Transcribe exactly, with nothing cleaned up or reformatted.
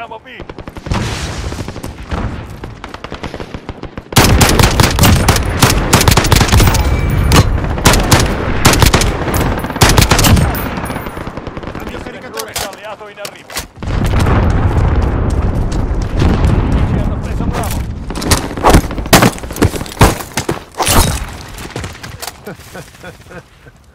Prendiamo B. Cambio caricatore. Alleato in arrivo. Ci hanno preso Bravo.